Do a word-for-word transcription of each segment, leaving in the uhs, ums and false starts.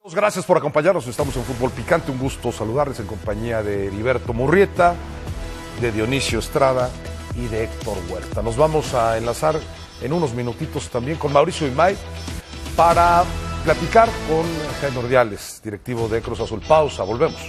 Gracias por acompañarnos, estamos en Fútbol Picante, un gusto saludarles en compañía de Heriberto Murrieta, de Dionisio Estrada y de Héctor Huerta. Nos vamos a enlazar en unos minutitos también con Mauricio Imay para platicar con Jaime Ordiales, directivo de Cruz Azul. Pausa, volvemos.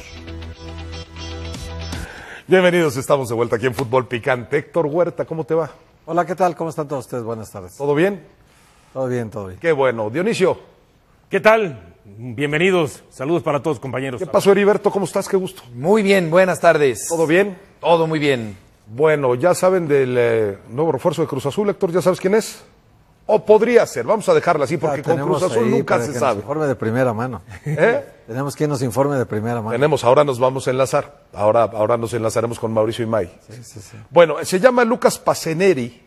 Bienvenidos, estamos de vuelta aquí en Fútbol Picante. Héctor Huerta, ¿cómo te va? Hola, ¿qué tal? ¿Cómo están todos ustedes? Buenas tardes. ¿Todo bien? Todo bien, todo bien. Qué bueno. Dionisio. ¿Qué tal? Bienvenidos, saludos para todos, compañeros. ¿Qué pasó, Heriberto? ¿Cómo estás? Qué gusto. Muy bien, buenas tardes. ¿Todo bien? Todo muy bien. Bueno, ya saben del eh, nuevo refuerzo de Cruz Azul, Héctor, ¿ya sabes quién es? O podría ser, vamos a dejarla así, porque con Cruz Azul nunca se sabe. Nos informe de primera mano. ¿Eh? Tenemos quien nos informe de primera mano. Tenemos, ahora nos vamos a enlazar, ahora, ahora nos enlazaremos con Mauricio Imay. Sí, sí, sí. Bueno, se llama Lucas Paceneri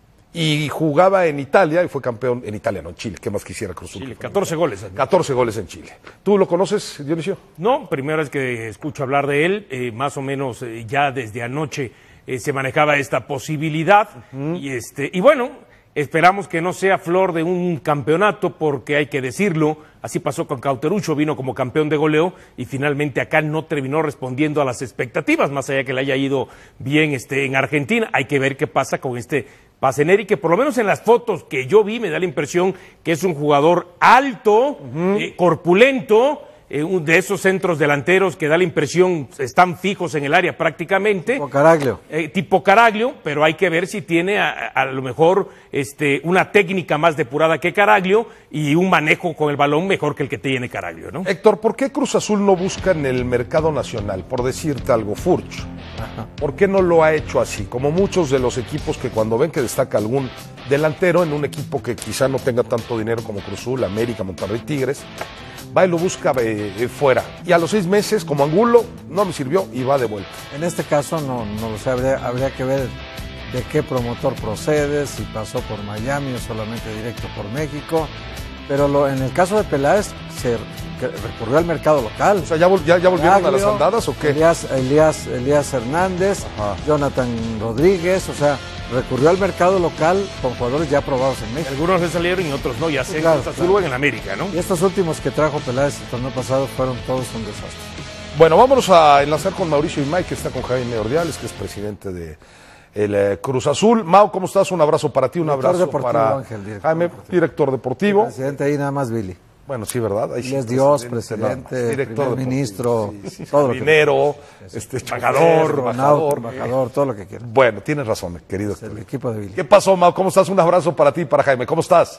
y jugaba en Italia y fue campeón en Italia, no en Chile. ¿Qué más quisiera Cruz Azul? Chile, catorce goles. catorce goles en Chile. ¿Tú lo conoces, Dionisio? No, primera vez que escucho hablar de él, eh, más o menos eh, ya desde anoche eh, se manejaba esta posibilidad. Uh-huh. y, este, y bueno, esperamos que no sea flor de un campeonato, porque hay que decirlo, así pasó con Cauterucho, vino como campeón de goleo y finalmente acá no terminó respondiendo a las expectativas, más allá que le haya ido bien este, en Argentina. Hay que ver qué pasa con este Paceneri, que por lo menos en las fotos que yo vi me da la impresión que es un jugador alto, uh-huh. eh, corpulento, eh, de esos centros delanteros que da la impresión están fijos en el área prácticamente. Tipo Caraglio. Eh, tipo Caraglio, pero hay que ver si tiene a, a lo mejor este, una técnica más depurada que Caraglio y un manejo con el balón mejor que el que tiene Caraglio, ¿no? Héctor, ¿por qué Cruz Azul no busca en el mercado nacional? Por decirte algo, Furch. Ajá. ¿Por qué no lo ha hecho así? Como muchos de los equipos que cuando ven que destaca algún delantero en un equipo que quizá no tenga tanto dinero como Cruz Azul, América, Monterrey, Tigres, va y lo busca eh, fuera. Y a los seis meses, como Angulo, no me sirvió y va de vuelta. En este caso, no, no lo sé, habría, habría que ver de qué promotor procede, si pasó por Miami o solamente directo por México. Pero lo, en el caso de Peláez, se recurrió al mercado local. O sea, ¿ya, ya, ya volvieron Caraglio, a las andadas o qué? Elías, Elías, Elías Hernández, Ajá. Jonathan Rodríguez, o sea, recurrió al mercado local con jugadores ya probados en México. Algunos se salieron y otros no, ya sé, claro, Cruz claro. Azul en América, ¿no? Y estos últimos que trajo Peláez el torneo pasado fueron todos un desastre. Bueno, vámonos a enlazar con Mauricio Imay, que está con Jaime Ordiales, que es presidente de el eh, Cruz Azul. Mau, ¿cómo estás? Un abrazo para ti, un director abrazo deportivo, para Ángel, director Jaime, deportivo. director deportivo. El presidente ahí nada más Billy. Bueno, sí, ¿verdad? Ahí y sí, es Dios, presidente, presidente, director primer ministro, sí, sí, todo dinero, lo que este, embajador, embajador, embajador, todo lo que quieras. Bueno, tienes razón, querido. Es el equipo de Billy. ¿Qué pasó, Mau? ¿Cómo estás? Un abrazo para ti y para Jaime. ¿Cómo estás?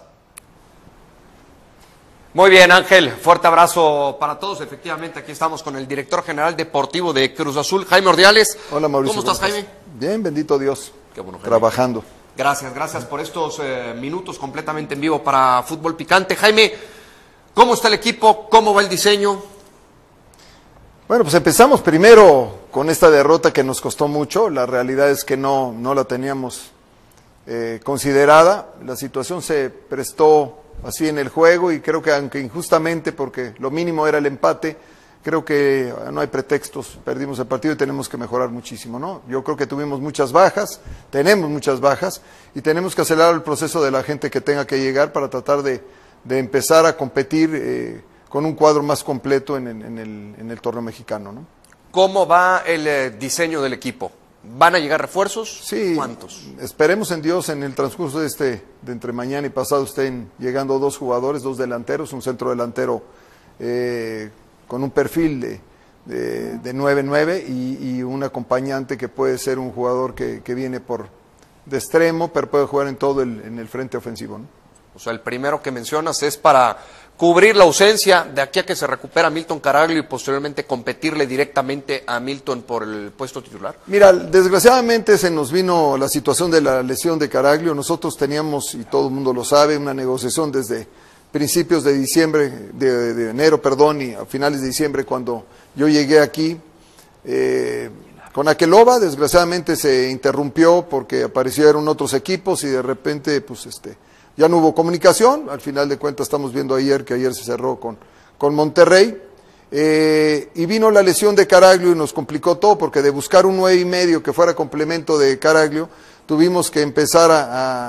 Muy bien, Ángel. Fuerte abrazo para todos. Efectivamente, aquí estamos con el director general deportivo de Cruz Azul, Jaime Ordiales. Hola, Mauricio. ¿Cómo estás, Jaime? Bien, bendito Dios. Qué bueno, Jaime. Trabajando. Gracias, gracias por estos eh, minutos completamente en vivo para Fútbol Picante. Jaime, ¿cómo está el equipo? ¿Cómo va el diseño? Bueno, pues empezamos primero con esta derrota que nos costó mucho. La realidad es que no, no la teníamos eh, considerada. La situación se prestó así en el juego y creo que aunque injustamente, porque lo mínimo era el empate, creo que no hay pretextos, perdimos el partido y tenemos que mejorar muchísimo, ¿no? Yo creo que tuvimos muchas bajas, tenemos muchas bajas y tenemos que acelerar el proceso de la gente que tenga que llegar para tratar de, de empezar a competir eh, con un cuadro más completo en, en, el, en el torneo mexicano, ¿no? ¿Cómo va el eh, diseño del equipo? ¿Van a llegar refuerzos? Sí, ¿cuántos? Esperemos en Dios en el transcurso de este, de entre mañana y pasado estén llegando dos jugadores, dos delanteros, un centro delantero eh, con un perfil de, de, de nueve nueve y, y un acompañante que puede ser un jugador que, que viene por de extremo, pero puede jugar en todo el, en el frente ofensivo, ¿no? O sea, el primero que mencionas es para cubrir la ausencia de aquí a que se recupera Milton Caraglio y posteriormente competirle directamente a Milton por el puesto titular. Mira, desgraciadamente se nos vino la situación de la lesión de Caraglio. Nosotros teníamos, y todo el mundo lo sabe, una negociación desde principios de diciembre, de, de enero, perdón, y a finales de diciembre cuando yo llegué aquí. Eh, con Aqueloba, desgraciadamente se interrumpió porque aparecieron otros equipos y de repente, pues este... ya no hubo comunicación. Al final de cuentas estamos viendo ayer que ayer se cerró con, con Monterrey, eh, y vino la lesión de Caraglio y nos complicó todo, porque de buscar un nueve y medio que fuera complemento de Caraglio, tuvimos que empezar a, a,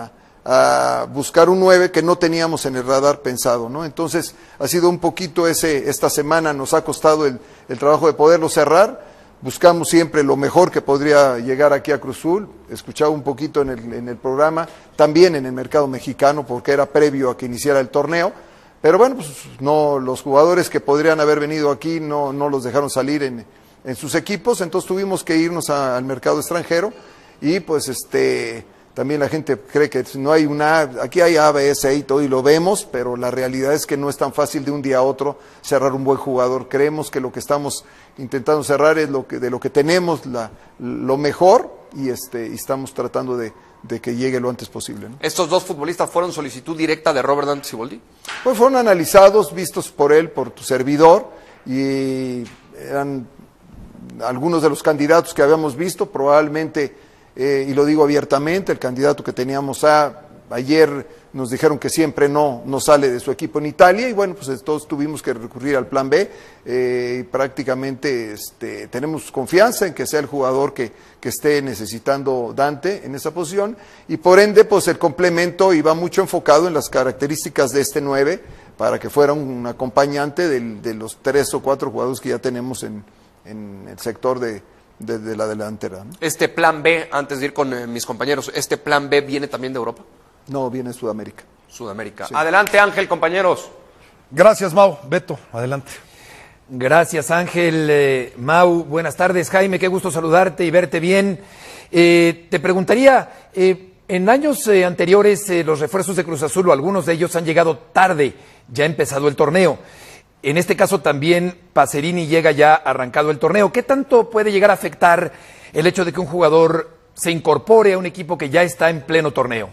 a buscar un nueve que no teníamos en el radar pensado, ¿no? Entonces, ha sido un poquito ese, esta semana nos ha costado el, el trabajo de poderlo cerrar. Buscamos siempre lo mejor que podría llegar aquí a Cruz Azul. Escuchaba un poquito en el, en el programa, también en el mercado mexicano, porque era previo a que iniciara el torneo. Pero bueno, pues no, los jugadores que podrían haber venido aquí no, no los dejaron salir en, en sus equipos, entonces tuvimos que irnos a, al mercado extranjero y pues este también la gente cree que no hay una, aquí hay A, B, C y todo y lo vemos, pero la realidad es que no es tan fácil de un día a otro cerrar un buen jugador. Creemos que lo que estamos intentando cerrar es lo que, de lo que tenemos la, lo mejor y, este, y estamos tratando de, de que llegue lo antes posible, ¿no? ¿Estos dos futbolistas fueron solicitud directa de Robert Dante Siboldi? Pues fueron analizados, vistos por él, por tu servidor, y eran algunos de los candidatos que habíamos visto, probablemente, eh, y lo digo abiertamente, el candidato que teníamos a, ayer nos dijeron que siempre no, no sale de su equipo en Italia, y bueno, pues todos tuvimos que recurrir al plan B, eh, y prácticamente este, tenemos confianza en que sea el jugador que, que esté necesitando Dante en esa posición, y por ende, pues el complemento iba mucho enfocado en las características de este nueve, para que fuera un acompañante del, de los tres o cuatro jugadores que ya tenemos en, en el sector de, de, de la delantera, ¿no? Este plan B, antes de ir con eh, mis compañeros, ¿este plan B viene también de Europa? No, viene de Sudamérica. Sudamérica. Sí. Adelante, Ángel, compañeros. Gracias, Mau. Beto, adelante. Gracias, Ángel. Eh, Mau, buenas tardes. Jaime, qué gusto saludarte y verte bien. Eh, te preguntaría, eh, en años eh, anteriores eh, los refuerzos de Cruz Azul, o algunos de ellos, han llegado tarde, ya ha empezado el torneo. En este caso también Pacerini llega ya arrancado el torneo. ¿Qué tanto puede llegar a afectar el hecho de que un jugador se incorpore a un equipo que ya está en pleno torneo?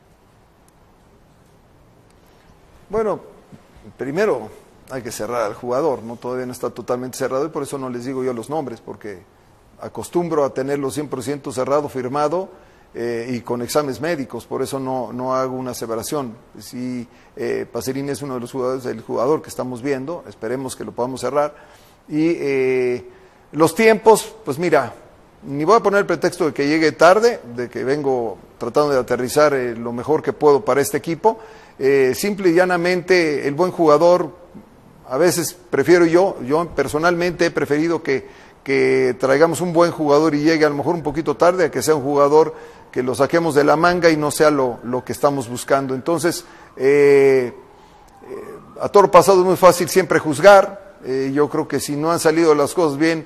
Bueno, primero hay que cerrar al jugador, ¿no? Todavía no está totalmente cerrado y por eso no les digo yo los nombres, porque acostumbro a tenerlo cien por ciento cerrado, firmado eh, y con exámenes médicos, por eso no, no hago una aseveración. Si eh, Pacerini es uno de los jugadores, el jugador que estamos viendo, esperemos que lo podamos cerrar. Y eh, los tiempos, pues mira, ni voy a poner el pretexto de que llegue tarde, de que vengo tratando de aterrizar eh, lo mejor que puedo para este equipo. Eh, simple y llanamente, el buen jugador, a veces prefiero yo, yo personalmente he preferido que, que traigamos un buen jugador y llegue a lo mejor un poquito tarde, a que sea un jugador que lo saquemos de la manga y no sea lo, lo que estamos buscando. Entonces, eh, eh, a toro pasado es muy fácil siempre juzgar. Eh, yo creo que si no han salido las cosas bien,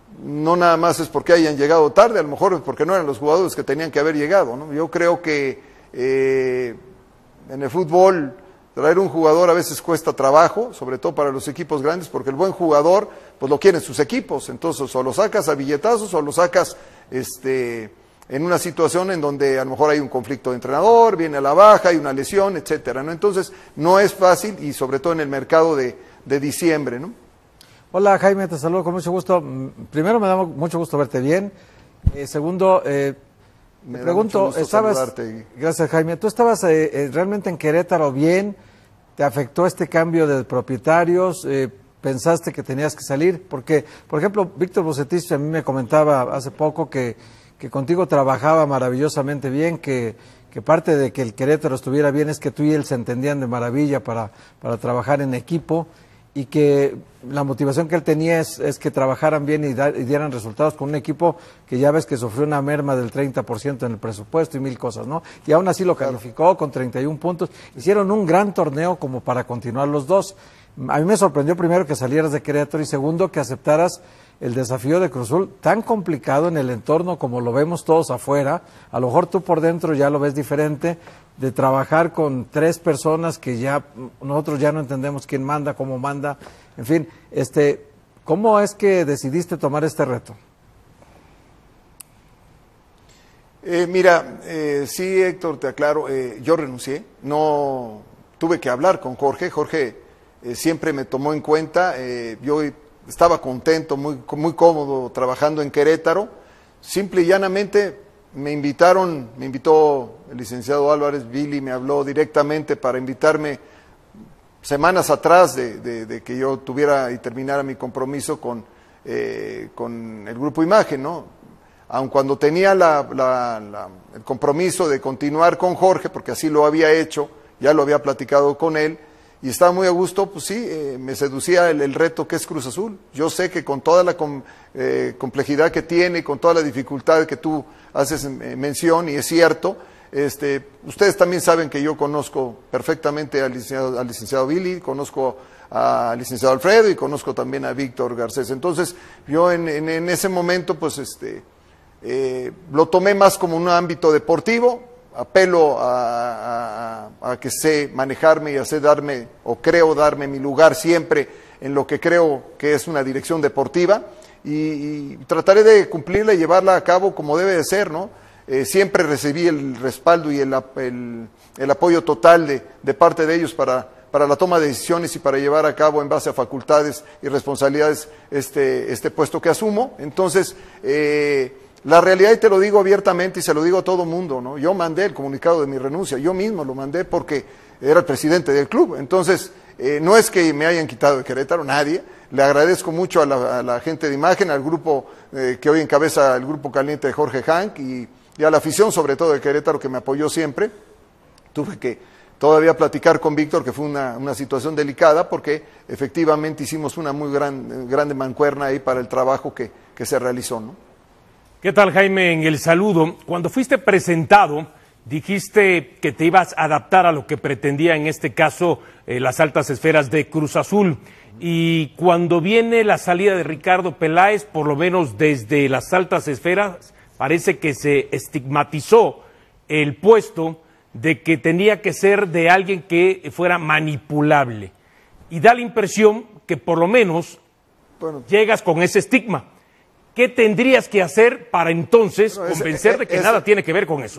no nada más es porque hayan llegado tarde, a lo mejor es porque no eran los jugadores que tenían que haber llegado, ¿no? Yo creo que eh, en el fútbol traer un jugador a veces cuesta trabajo, sobre todo para los equipos grandes, porque el buen jugador pues lo quieren sus equipos, entonces o lo sacas a billetazos o lo sacas este, en una situación en donde a lo mejor hay un conflicto de entrenador, viene a la baja, hay una lesión, etcétera, ¿no? Entonces no es fácil y sobre todo en el mercado de, de diciembre, ¿no? Hola Jaime, te saludo con mucho gusto. Primero me da mucho gusto verte bien. Eh, segundo, eh, Me te da pregunto, mucho gusto estabas, saludarte. gracias Jaime, ¿tú estabas eh, eh, realmente en Querétaro bien? ¿Te afectó este cambio de propietarios? Eh, ¿Pensaste que tenías que salir? Porque, por ejemplo, Víctor Bucetich a mí me comentaba hace poco que, que contigo trabajaba maravillosamente bien, que, que parte de que el Querétaro estuviera bien es que tú y él se entendían de maravilla para, para trabajar en equipo, y que la motivación que él tenía es, es que trabajaran bien y, da, y dieran resultados con un equipo que ya ves que sufrió una merma del treinta por ciento en el presupuesto y mil cosas, ¿no? Y aún así lo calificó con treinta y un puntos. Hicieron un gran torneo como para continuar los dos. A mí me sorprendió primero que salieras de Querétaro y segundo que aceptaras el desafío de Cruz Azul, tan complicado en el entorno como lo vemos todos afuera. A lo mejor tú por dentro ya lo ves diferente, de trabajar con tres personas que ya nosotros ya no entendemos quién manda, cómo manda, en fin, este, ¿cómo es que decidiste tomar este reto? Eh, mira, eh, sí, Héctor, te aclaro, eh, yo renuncié, no tuve que hablar con Jorge, Jorge eh, siempre me tomó en cuenta, eh, yo estaba contento, muy, muy cómodo trabajando en Querétaro, simple y llanamente me invitaron, me invitó el licenciado Álvarez, Billy me habló directamente para invitarme semanas atrás de, de, de que yo tuviera y terminara mi compromiso con, eh, con el Grupo Imagen, ¿no? aun cuando tenía la, la, la, el compromiso de continuar con Jorge, porque así lo había hecho, ya lo había platicado con él, y estaba muy a gusto, pues sí, eh, me seducía el, el reto que es Cruz Azul. Yo sé que con toda la com, eh, complejidad que tiene, con toda la dificultad que tú haces eh, mención, y es cierto, este, ustedes también saben que yo conozco perfectamente al licenciado, al licenciado Billy, conozco al licenciado Alfredo y conozco también a Víctor Garcés. Entonces, yo en, en, en ese momento, pues, este, eh, lo tomé más como un ámbito deportivo. Apelo a, a, a que sé manejarme y a sé darme, o creo darme mi lugar siempre en lo que creo que es una dirección deportiva, y, y trataré de cumplirla y llevarla a cabo como debe de ser, ¿no? Eh, siempre recibí el respaldo y el, el, el apoyo total de, de parte de ellos para, para la toma de decisiones y para llevar a cabo en base a facultades y responsabilidades este, este puesto que asumo. Entonces, eh, la realidad, y te lo digo abiertamente y se lo digo a todo mundo, ¿no? Yo mandé el comunicado de mi renuncia, yo mismo lo mandé porque era el presidente del club. Entonces, eh, no es que me hayan quitado de Querétaro, nadie. Le agradezco mucho a la, a la gente de imagen, al grupo eh, que hoy encabeza el grupo caliente de Jorge Hank, y, y a la afición sobre todo de Querétaro, que me apoyó siempre. Tuve que todavía platicar con Víctor, que fue una, una situación delicada, porque efectivamente hicimos una muy gran, grande mancuerna ahí para el trabajo que, que se realizó, ¿no? ¿Qué tal, Jaime? En el saludo, cuando fuiste presentado, dijiste que te ibas a adaptar a lo que pretendía, en este caso, eh, las altas esferas de Cruz Azul. Y cuando viene la salida de Ricardo Peláez, por lo menos desde las altas esferas, parece que se estigmatizó el puesto de que tenía que ser de alguien que fuera manipulable. Y da la impresión que por lo menos bueno, llegas con ese estigma. ¿Qué tendrías que hacer para entonces bueno, convencer de que ese, nada tiene que ver con eso?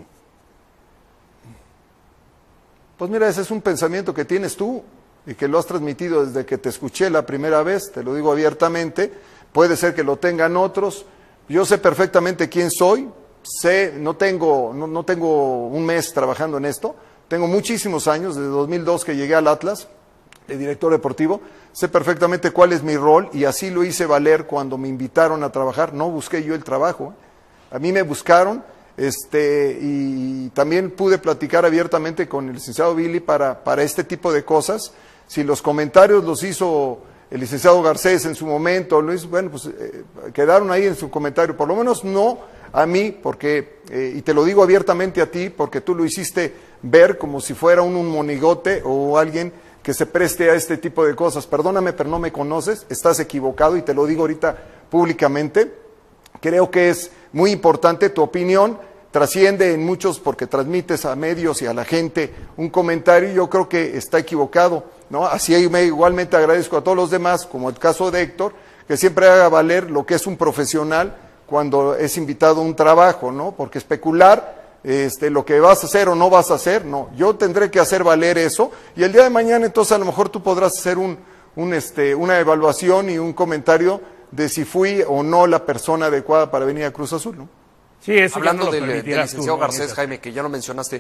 Pues mira, ese es un pensamiento que tienes tú y que lo has transmitido desde que te escuché la primera vez, te lo digo abiertamente. Puede ser que lo tengan otros. Yo sé perfectamente quién soy, sé, no tengo, no, no tengo un mes trabajando en esto, tengo muchísimos años, desde dos mil dos que llegué al Atlas, de director deportivo, sé perfectamente cuál es mi rol y así lo hice valer cuando me invitaron a trabajar. No busqué yo el trabajo, a mí me buscaron, este, y también pude platicar abiertamente con el licenciado Billy para, para este tipo de cosas. Si los comentarios los hizo el licenciado Garcés en su momento, lo hizo, bueno, pues eh, quedaron ahí en su comentario, por lo menos no a mí, porque, eh, y te lo digo abiertamente a ti, porque tú lo hiciste ver como si fuera un, un monigote o alguien que se preste a este tipo de cosas. Perdóname, pero no me conoces, estás equivocado y te lo digo ahorita públicamente. Creo que es muy importante tu opinión, trasciende en muchos porque transmites a medios y a la gente un comentario y yo creo que está equivocado, ¿no? Así me igualmente agradezco a todos los demás, como el caso de Héctor, que siempre haga valer lo que es un profesional cuando es invitado a un trabajo, ¿no? Porque especular Este, lo que vas a hacer o no vas a hacer, no, yo tendré que hacer valer eso, y el día de mañana entonces a lo mejor tú podrás hacer un, un, este, una evaluación y un comentario de si fui o no la persona adecuada para venir a Cruz Azul, ¿no? Sí, eso Hablando ya no del, del licenciado tú, Garcés, ¿no? Jaime, que ya lo mencionaste.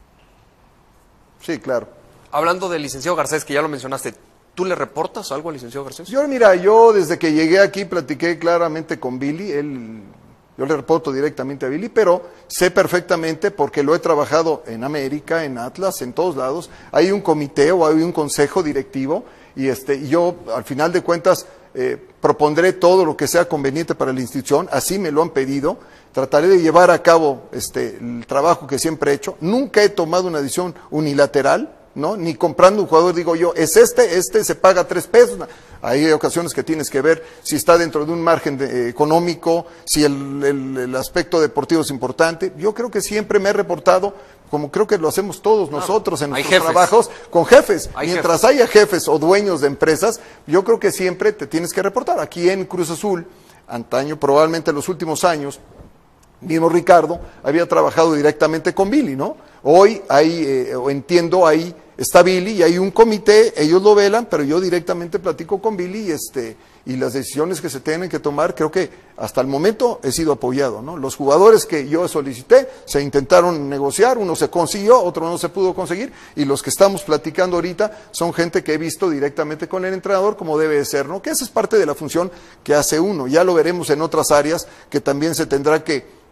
Sí, claro. Hablando del licenciado Garcés, que ya lo mencionaste, ¿tú le reportas algo al licenciado Garcés? Yo, mira, yo desde que llegué aquí platiqué claramente con Billy, él... Yo le reporto directamente a Billy, pero sé perfectamente, porque lo he trabajado en América, en Atlas, en todos lados, hay un comité o hay un consejo directivo, y este, y yo, al final de cuentas, eh, propondré todo lo que sea conveniente para la institución, así me lo han pedido, trataré de llevar a cabo este, el trabajo que siempre he hecho, nunca he tomado una decisión unilateral, ¿no? Ni comprando un jugador digo yo, es este, este se paga tres pesos. Hay ocasiones que tienes que ver si está dentro de un margen de, eh, económico, si el, el, el aspecto deportivo es importante. Yo creo que siempre me he reportado, como creo que lo hacemos todos nosotros en nuestros trabajos, con jefes. Hay Mientras jefes. haya jefes o dueños de empresas, yo creo que siempre te tienes que reportar. Aquí en Cruz Azul, antaño, probablemente en los últimos años, mismo Ricardo había trabajado directamente con Billy, ¿no? Hoy hay, eh, entiendo, ahí está Billy y hay un comité, ellos lo velan, pero yo directamente platico con Billy y, este, y las decisiones que se tienen que tomar, creo que hasta el momento he sido apoyado, ¿no? Los jugadores que yo solicité se intentaron negociar, uno se consiguió, otro no se pudo conseguir, y los que estamos platicando ahorita son gente que he visto directamente con el entrenador como debe de ser, ¿no? Que esa es parte de la función que hace uno, ya lo veremos en otras áreas que también se tendrá que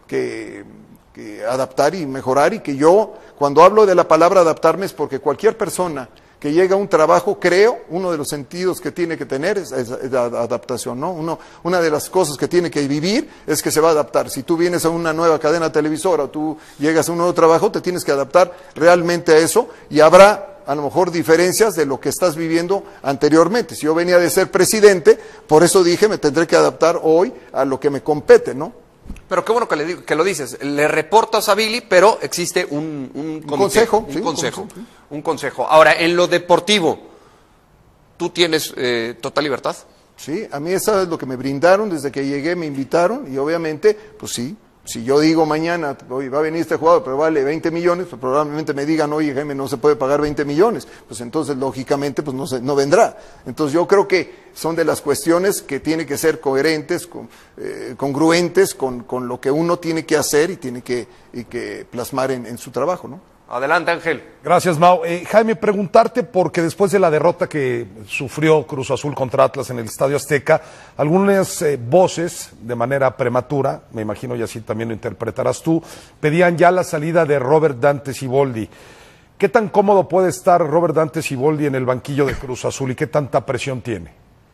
que, que adaptar y mejorar, y que yo, cuando hablo de la palabra adaptarme, es porque cualquier persona que llega a un trabajo, creo, uno de los sentidos que tiene que tener es, es, es la adaptación, ¿no? Uno, una de las cosas que tiene que vivir es que se va a adaptar. Si tú vienes a una nueva cadena televisora o tú llegas a un nuevo trabajo, te tienes que adaptar realmente a eso, y habrá a lo mejor diferencias de lo que estás viviendo anteriormente. Si yo venía de ser presidente, por eso dije, me tendré que adaptar hoy a lo que me compete, ¿no? Pero qué bueno que, le digo, que lo dices. Le reportas a Billy, pero existe un, un, comité, consejo, un sí, consejo, un consejo, sí. un consejo. Ahora, en lo deportivo, ¿tú tienes eh, total libertad? Sí, a mí eso es lo que me brindaron desde que llegué, me invitaron, y obviamente, pues sí, si yo digo mañana, oye, va a venir este jugador, pero vale veinte millones, pues probablemente me digan, oye, Jaime, no se puede pagar veinte millones, pues entonces, lógicamente, pues no, se, no vendrá. Entonces yo creo que son de las cuestiones que tienen que ser coherentes, con, eh, congruentes con, con lo que uno tiene que hacer y tiene que, y que plasmar en, en su trabajo, ¿no? Adelante, Ángel. Gracias, Mau. Eh, Jaime, preguntarte, porque después de la derrota que sufrió Cruz Azul contra Atlas en el Estadio Azteca, algunas eh, voces, de manera prematura, me imagino y así también lo interpretarás tú, pedían ya la salida de Robert Dante Siboldi. ¿Qué tan cómodo puede estar Robert Dante Siboldi en el banquillo de Cruz Azul y qué tanta presión tiene?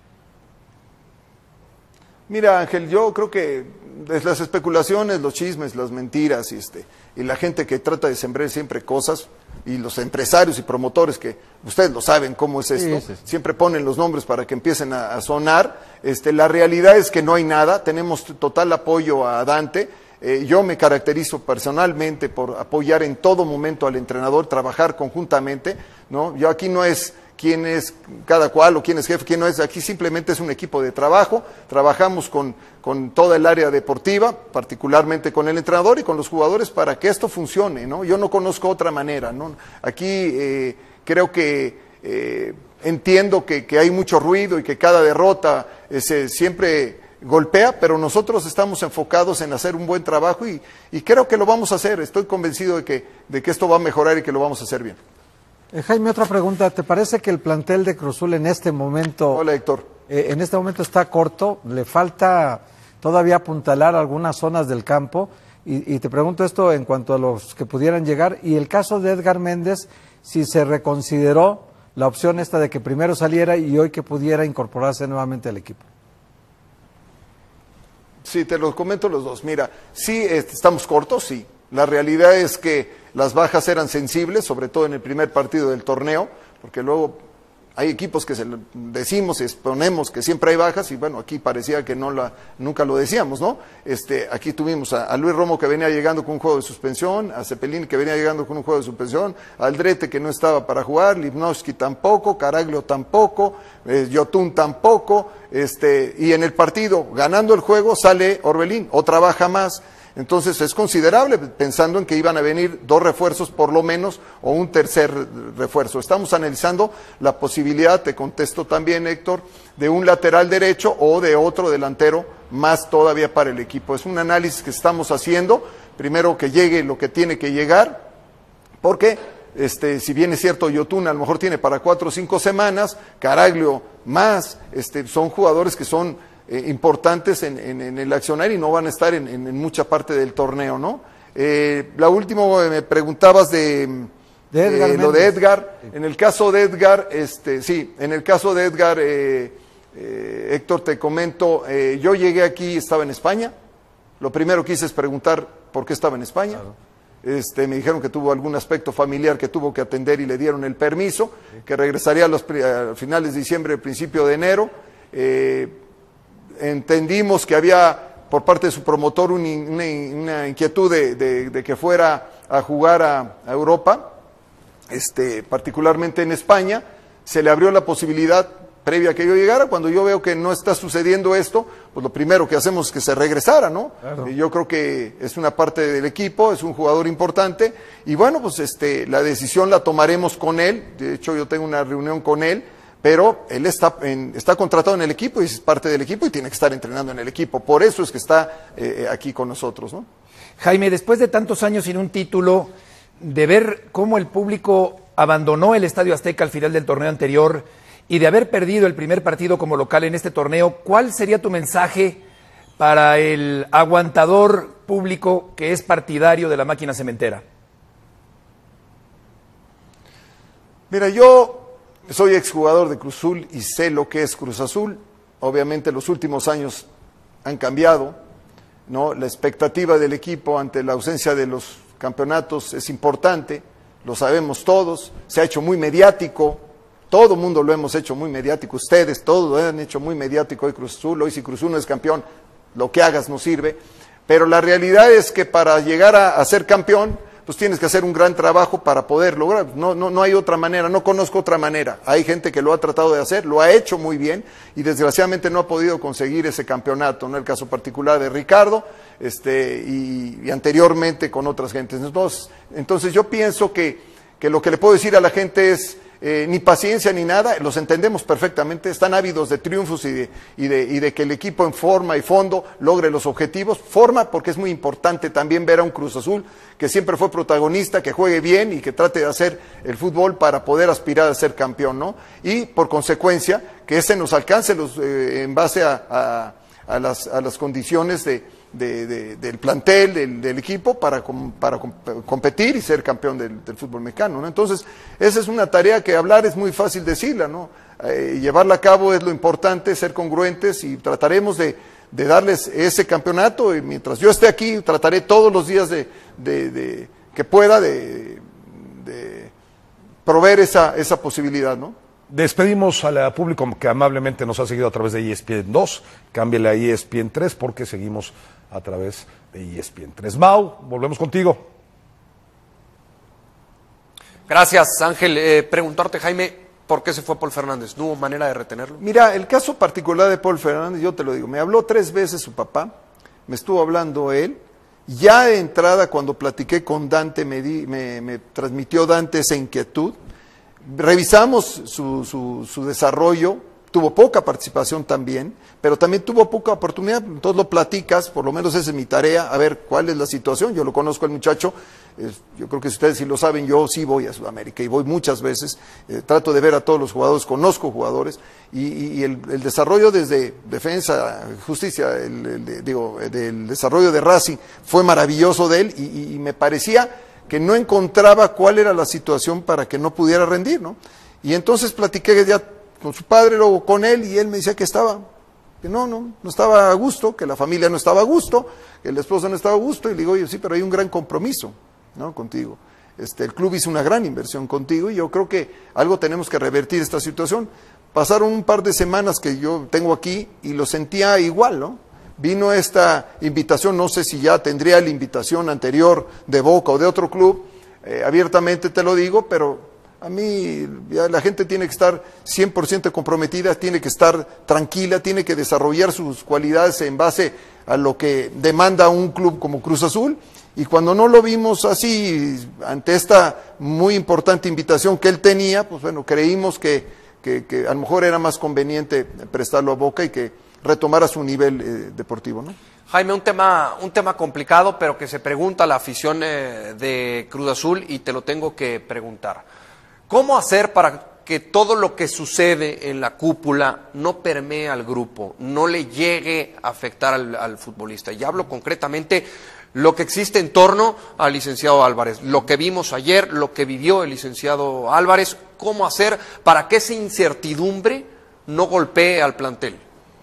Mira, Ángel, yo creo que las especulaciones, los chismes, las mentiras y, este, y la gente que trata de sembrar siempre cosas, y los empresarios y promotores que ustedes lo saben cómo es esto, sí, sí, sí. siempre ponen los nombres para que empiecen a, a sonar. Este, la realidad es que no hay nada, tenemos total apoyo a Dante. Eh, yo me caracterizo personalmente por apoyar en todo momento al entrenador, trabajar conjuntamente, ¿no? Yo aquí no es quién es cada cual o quién es jefe, quién no es, aquí simplemente es un equipo de trabajo, trabajamos con, con toda el área deportiva, particularmente con el entrenador y con los jugadores para que esto funcione, ¿no? Yo no conozco otra manera, ¿no? Aquí eh, creo que eh, entiendo que, que hay mucho ruido y que cada derrota eh, se, siempre golpea, pero nosotros estamos enfocados en hacer un buen trabajo y, y creo que lo vamos a hacer, estoy convencido de que, de que esto va a mejorar y que lo vamos a hacer bien. Eh, Jaime, otra pregunta. ¿Te parece que el plantel de Cruz Azul en este momento, Hola, Héctor. eh, en este momento está corto? ¿Le falta todavía apuntalar algunas zonas del campo? Y, y te pregunto esto en cuanto a los que pudieran llegar. Y el caso de Edgar Méndez, si se reconsideró la opción esta de que primero saliera y hoy que pudiera incorporarse nuevamente al equipo. Sí, te los comento los dos. Mira, sí, este, estamos cortos, sí. La realidad es que las bajas eran sensibles, sobre todo en el primer partido del torneo, porque luego hay equipos que se lo decimos y exponemos que siempre hay bajas, y bueno, aquí parecía que no la, nunca lo decíamos, ¿no? Este, aquí tuvimos a, a Luis Romo que venía llegando con un juego de suspensión, a Cepelini que venía llegando con un juego de suspensión, a Aldrete que no estaba para jugar, Lipnowski tampoco, Caraglio tampoco, eh, Yotun tampoco, este, y en el partido, ganando el juego, sale Orbelín, otra baja más. Entonces es considerable, pensando en que iban a venir dos refuerzos por lo menos o un tercer refuerzo. Estamos analizando la posibilidad, te contesto también, Héctor, de un lateral derecho o de otro delantero más todavía para el equipo. Es un análisis que estamos haciendo, primero que llegue lo que tiene que llegar, porque este, si bien es cierto, Yotun a lo mejor tiene para cuatro o cinco semanas, Caraglio más, este, son jugadores que son Eh, importantes en, en, en el accionar y no van a estar en, en, en mucha parte del torneo, ¿no? Eh, la última eh, me preguntabas de, de Edgar eh, lo de Edgar. En el caso de Edgar, este, sí, en el caso de Edgar, eh, eh, Héctor, te comento, eh, yo llegué aquí, estaba en España. Lo primero que hice es preguntar por qué estaba en España. Claro. Este, me dijeron que tuvo algún aspecto familiar que tuvo que atender y le dieron el permiso, sí. Que regresaría a los a finales de diciembre, principio de enero. Eh, Entendimos que había por parte de su promotor un, una, una inquietud de, de, de que fuera a jugar a, a Europa, este, particularmente en España. Se le abrió la posibilidad previa a que yo llegara. Cuando yo veo que no está sucediendo esto, pues lo primero que hacemos es que se regresara, ¿no? Claro. Y yo creo que es una parte del equipo, es un jugador importante y bueno, pues este, la decisión la tomaremos con él. De hecho, yo tengo una reunión con él. Pero él está, en, está contratado en el equipo y es parte del equipo y tiene que estar entrenando en el equipo. Por eso es que está eh, aquí con nosotros, ¿no? Jaime, después de tantos años sin un título, de ver cómo el público abandonó el Estadio Azteca al final del torneo anterior y de haber perdido el primer partido como local en este torneo, ¿cuál sería tu mensaje para el aguantador público que es partidario de la máquina cementera? Mira, yo soy exjugador de Cruz Azul y sé lo que es Cruz Azul. Obviamente los últimos años han cambiado, ¿no? La expectativa del equipo ante la ausencia de los campeonatos es importante, lo sabemos todos, se ha hecho muy mediático, todo el mundo lo hemos hecho muy mediático, ustedes todos lo han hecho muy mediático hoy Cruz Azul, hoy si Cruz Azul no es campeón, lo que hagas no sirve, pero la realidad es que para llegar a, a ser campeón, pues tienes que hacer un gran trabajo para poder lograr, no, no, no hay otra manera, no conozco otra manera, hay gente que lo ha tratado de hacer, lo ha hecho muy bien y desgraciadamente no ha podido conseguir ese campeonato, no el caso particular de Ricardo, este, y, y anteriormente con otras gentes. Entonces, entonces yo pienso que, que lo que le puedo decir a la gente es, Eh, ni paciencia ni nada, los entendemos perfectamente, están ávidos de triunfos y de, y, de, y de que el equipo en forma y fondo logre los objetivos, forma porque es muy importante también ver a un Cruz Azul que siempre fue protagonista, que juegue bien y que trate de hacer el fútbol para poder aspirar a ser campeón, ¿no? Y por consecuencia que ese nos alcance los, eh, en base a, a, a, las, a las condiciones de De, de, del plantel, del, del equipo, para, com, para com, competir y ser campeón del, del fútbol mexicano, ¿no? Entonces, esa es una tarea que hablar es muy fácil decirla, ¿no? Eh, llevarla a cabo es lo importante, ser congruentes y trataremos de, de darles ese campeonato y mientras yo esté aquí, trataré todos los días de, de, de que pueda de, de proveer esa, esa posibilidad, ¿no? Despedimos al público que amablemente nos ha seguido a través de E S P N dos, cámbiale a E S P N tres porque seguimos a través de E S P N tres. Mau, volvemos contigo. Gracias, Ángel. Eh, preguntarte, Jaime, ¿por qué se fue Paul Fernández? ¿No hubo manera de retenerlo? Mira, el caso particular de Paul Fernández, yo te lo digo, me habló tres veces su papá, me estuvo hablando él, ya de entrada cuando platiqué con Dante me, di, me, me transmitió Dante esa inquietud. Revisamos su, su, su desarrollo, tuvo poca participación también, pero también tuvo poca oportunidad, entonces lo platicas, por lo menos esa es mi tarea, a ver cuál es la situación, yo lo conozco al muchacho, eh, yo creo que si ustedes sí lo saben, yo sí voy a Sudamérica y voy muchas veces, eh, trato de ver a todos los jugadores, conozco jugadores, y, y, y el, el desarrollo desde defensa, justicia, el, el, digo, del desarrollo de Racing fue maravilloso de él y, y me parecía que no encontraba cuál era la situación para que no pudiera rendir, ¿no? Y entonces platiqué ya con su padre, luego con él, y él me decía que estaba, que no, no, no estaba a gusto, que la familia no estaba a gusto, que la esposa no estaba a gusto, y le digo, oye, sí, pero hay un gran compromiso, ¿no? Contigo. Este, el club hizo una gran inversión contigo, y yo creo que algo tenemos que revertir esta situación. Pasaron un par de semanas que yo tengo aquí, y lo sentía igual, ¿no? Vino esta invitación, no sé si ya tendría la invitación anterior de Boca o de otro club, eh, abiertamente te lo digo, pero a mí ya la gente tiene que estar cien por ciento comprometida, tiene que estar tranquila, tiene que desarrollar sus cualidades en base a lo que demanda un club como Cruz Azul, y cuando no lo vimos así, ante esta muy importante invitación que él tenía, pues bueno, creímos que, que, que a lo mejor era más conveniente prestarlo a Boca y que retomar a su nivel eh, deportivo, ¿no? Jaime, un tema, un tema complicado, pero que se pregunta la afición eh, de Cruz Azul y te lo tengo que preguntar. ¿Cómo hacer para que todo lo que sucede en la cúpula no permee al grupo, no le llegue a afectar al, al futbolista? Y hablo concretamente lo que existe en torno al licenciado Álvarez, lo que vimos ayer, lo que vivió el licenciado Álvarez, ¿cómo hacer para que esa incertidumbre no golpee al plantel?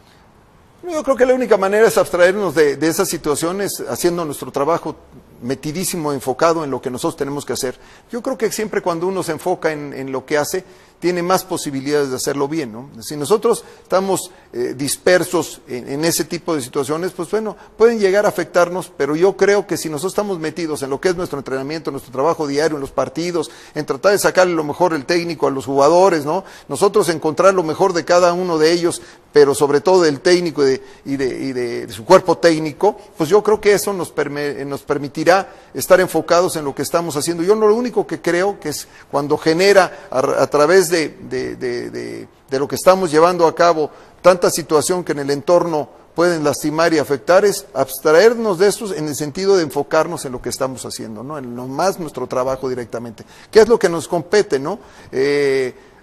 Yo creo que la única manera es abstraernos de, de esas situaciones haciendo nuestro trabajo metidísimo, enfocado en lo que nosotros tenemos que hacer. Yo creo que siempre cuando uno se enfoca en, en lo que hace, tiene más posibilidades de hacerlo bien, ¿no? Si nosotros estamos eh, dispersos en, en ese tipo de situaciones, pues bueno, pueden llegar a afectarnos, pero yo creo que si nosotros estamos metidos en lo que es nuestro entrenamiento, nuestro trabajo diario, en los partidos, en tratar de sacarle lo mejor el técnico a los jugadores, ¿no? Nosotros encontrar lo mejor de cada uno de ellos, pero sobre todo del técnico y de, y de, y de, de su cuerpo técnico, pues yo creo que eso nos, perme, nos permitirá estar enfocados en lo que estamos haciendo. Yo lo único que creo que es cuando genera a, a través de, de, de, de, de lo que estamos llevando a cabo tanta situación que en el entorno pueden lastimar y afectar, es abstraernos de estos en el sentido de enfocarnos en lo que estamos haciendo, ¿no? En lo más nuestro trabajo directamente. ¿Qué es lo que nos compete, no? Eh,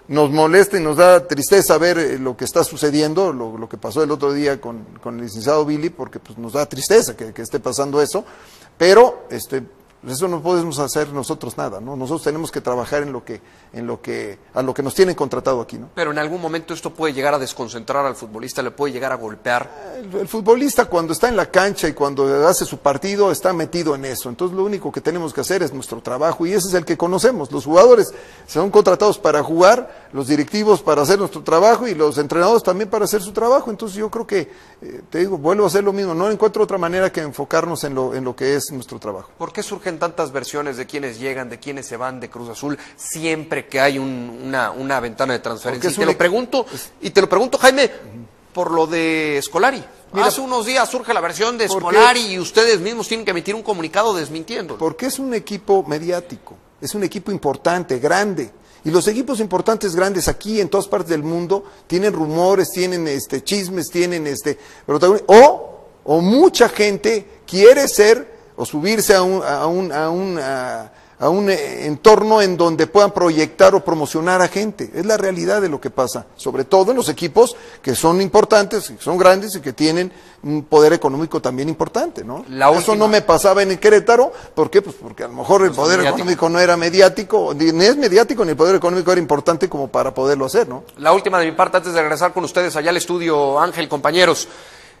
nos molesta y nos da tristeza ver eh, lo que está sucediendo, lo, lo que pasó el otro día con, con el licenciado Billy, porque pues, nos da tristeza que, que esté pasando eso, pero este, eso no podemos hacer nosotros nada, ¿no? Nosotros tenemos que trabajar en lo que, en lo que, a lo que nos tienen contratado aquí, ¿no? Pero en algún momento esto puede llegar a desconcentrar al futbolista, le puede llegar a golpear. El, el futbolista cuando está en la cancha y cuando hace su partido está metido en eso, entonces lo único que tenemos que hacer es nuestro trabajo y ese es el que conocemos. Los jugadores son contratados para jugar, los directivos para hacer nuestro trabajo y los entrenadores también para hacer su trabajo, entonces yo creo que, eh, te digo, vuelvo a hacer lo mismo, no encuentro otra manera que enfocarnos en lo, en lo que es nuestro trabajo. ¿Por qué surgen tantas versiones de quienes llegan, de quienes se van de Cruz Azul siempre que hay un, una, una ventana de transferencia? Y te, lo pregunto, y te lo pregunto, Jaime, por lo de Scolari. Mira, hace unos días surge la versión de Scolari y ustedes mismos tienen que emitir un comunicado desmintiendo. Porque es un equipo mediático, es un equipo importante, grande. Y los equipos importantes grandes aquí en todas partes del mundo tienen rumores, tienen este chismes, tienen este o, o mucha gente quiere ser o subirse a un, a un, a un, a, a un entorno en donde puedan proyectar o promocionar a gente. Es la realidad de lo que pasa, sobre todo en los equipos que son importantes, que son grandes y que tienen un poder económico también importante, ¿no? La Eso no me pasaba en el Querétaro, ¿por qué? Pues porque a lo mejor el poder económico no era mediático, ni es mediático ni el poder económico era importante como para poderlo hacer, ¿no? La última de mi parte antes de regresar con ustedes allá al estudio, Ángel, compañeros.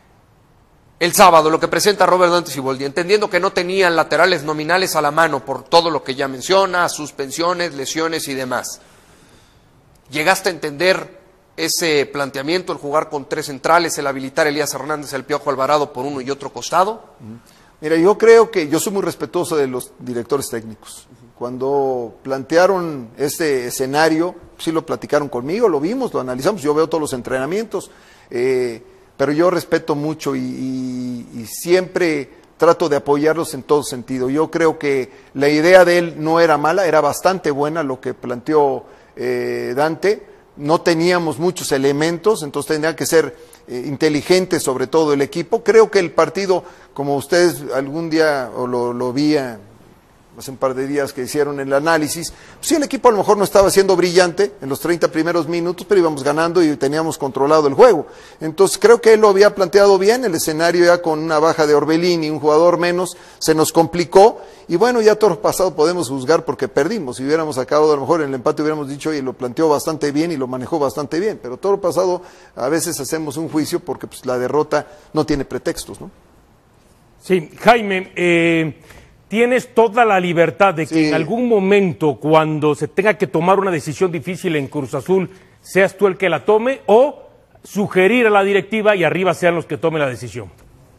El sábado, lo que presenta Robert Dante Siboldi, entendiendo que no tenían laterales nominales a la mano por todo lo que ya menciona, suspensiones, lesiones y demás. ¿Llegaste a entender ese planteamiento, el jugar con tres centrales, el habilitar a Elías Hernández, el Piojo Alvarado por uno y otro costado? Mira, yo creo que yo soy muy respetuoso de los directores técnicos. Cuando plantearon este escenario, sí lo platicaron conmigo, lo vimos, lo analizamos, yo veo todos los entrenamientos, eh, pero yo respeto mucho y, y, y siempre trato de apoyarlos en todo sentido. Yo creo que la idea de él no era mala, era bastante buena lo que planteó eh, Dante. No teníamos muchos elementos, entonces tendría que ser eh, inteligente sobre todo el equipo. Creo que el partido, como ustedes algún día o lo, lo vi hace un par de días que hicieron el análisis, pues sí, el equipo a lo mejor no estaba siendo brillante en los treinta primeros minutos, pero íbamos ganando y teníamos controlado el juego. Entonces creo que él lo había planteado bien, el escenario ya con una baja de Orbelín y un jugador menos, se nos complicó, y bueno, ya todo lo pasado podemos juzgar porque perdimos. Si hubiéramos sacado, a lo mejor en el empate hubiéramos dicho, y lo planteó bastante bien y lo manejó bastante bien, pero todo lo pasado a veces hacemos un juicio porque pues, la derrota no tiene pretextos, ¿no? Sí, Jaime, eh... tienes toda la libertad de que sí, en algún momento, cuando se tenga que tomar una decisión difícil en Cruz Azul, seas tú el que la tome, o sugerir a la directiva y arriba sean los que tomen la decisión.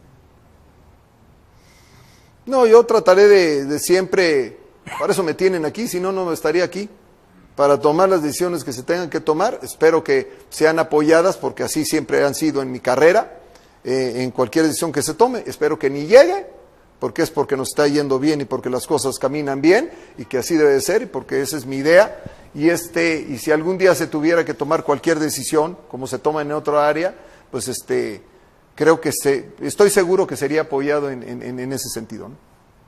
No, yo trataré de, de siempre, para eso me tienen aquí, si no, no estaría aquí, para tomar las decisiones que se tengan que tomar. Espero que sean apoyadas, porque así siempre han sido en mi carrera, eh, en cualquier decisión que se tome. Espero que ni llegue, porque es porque nos está yendo bien y porque las cosas caminan bien y que así debe de ser y porque esa es mi idea. Y este y si algún día se tuviera que tomar cualquier decisión, como se toma en otra área, pues este creo que se, estoy seguro que sería apoyado en, en, en ese sentido, ¿no?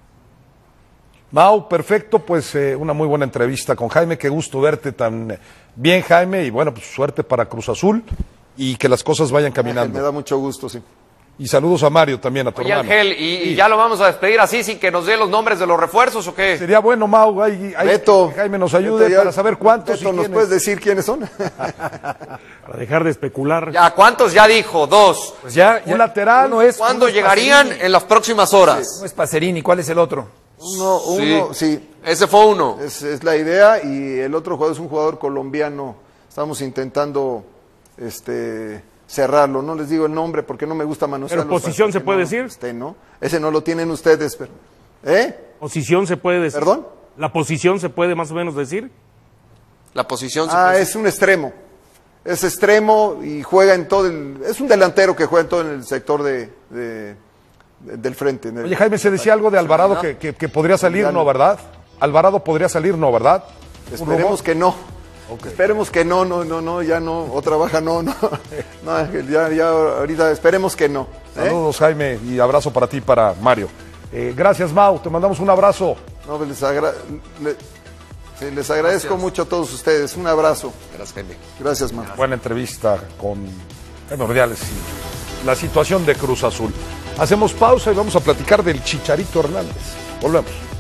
Mau, perfecto, pues eh, una muy buena entrevista con Jaime, qué gusto verte tan bien, Jaime, y bueno, pues suerte para Cruz Azul y que las cosas vayan caminando. Ángel, me da mucho gusto, sí. Y saludos a Mario también, a tu Oye, hermano. Ángel, ¿y, ¿y ya lo vamos a despedir así sin que nos dé los nombres de los refuerzos o qué? Sería bueno, Mau, ahí, ahí Beto, que Jaime nos ayude Beto, ya, para saber cuántos Beto, y ¿nos puedes decir quiénes son? Para dejar de especular. Ya, ¿cuántos ya dijo? Dos. Pues ya, ya un lateral. uno es, ¿Cuándo uno es llegarían Pacerini, en las próximas horas? uno es Pacerini, ¿cuál es el otro? Uno, uno, sí. sí. Ese fue uno. Es, es la idea, y el otro jugador es un jugador colombiano. Estamos intentando este cerrarlo, no les digo el nombre porque no me gusta manosearlo. ¿Pero posición se puede no, decir? Este, ¿no? Ese no lo tienen ustedes, pero ¿eh? ¿Posición se puede decir? ¿Perdón? ¿La posición se puede más o menos decir? La posición se Ah, puede es un extremo. Es extremo y juega en todo el... Es un delantero que juega en todo el sector de, de, de del frente. Oye, Jaime, se decía algo de Alvarado que, que, que podría salir, ¿no, verdad? Alvarado podría salir, ¿no, verdad? Esperemos que no. Okay. Esperemos que no, no, no, no, ya no, otra baja no, no, no, Ángel, ya, ya ahorita esperemos que no. ¿eh? Saludos, Jaime, y abrazo para ti, para Mario. Eh, gracias, Mau, te mandamos un abrazo. No, les agra... Le... Sí, les agradezco Gracias. mucho a todos ustedes. Un abrazo. Gracias, Jaime. Gracias, Mau. Buena entrevista con Jaime Ordiales y la situación de Cruz Azul. Hacemos pausa y vamos a platicar del Chicharito Hernández. Volvemos.